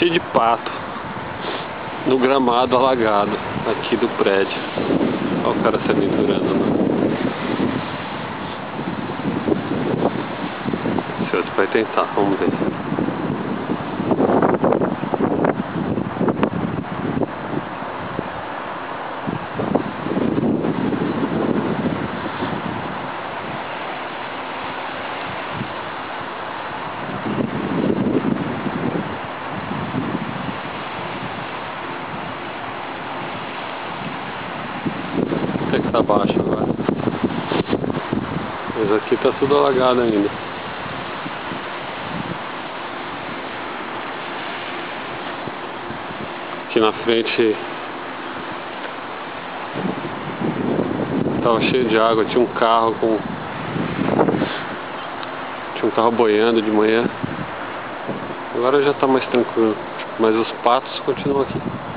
cheio de pato no gramado alagado aqui do prédio. Olha o cara se aventurando, né? Esse outro vai tentar, vamos ver. Até que tá baixo agora. Mas aqui tá tudo alagado ainda. Aqui na frente tava cheio de água, tinha um carro boiando de manhã. Agora já tá mais tranquilo, mas os patos continuam aqui.